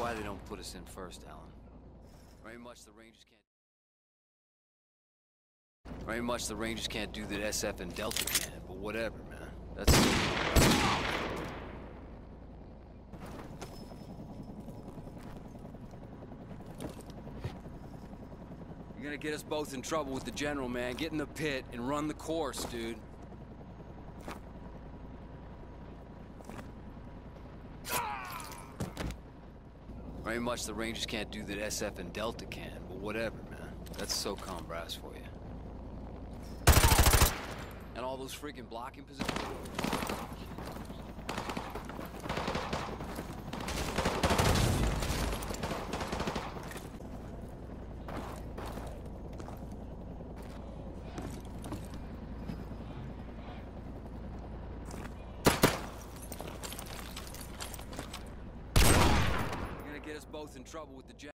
why they don't put us in first, Alan. Very much the Rangers can't do that SF and Delta can, but whatever, man. That's... You're gonna get us both in trouble with the General, man. Get in the pit and run the course, dude. Very much the Rangers can't do that SF and Delta can, but whatever, man. That's SOCOM brass for you. And all those freaking blocking positions. You're gonna get us both in trouble with the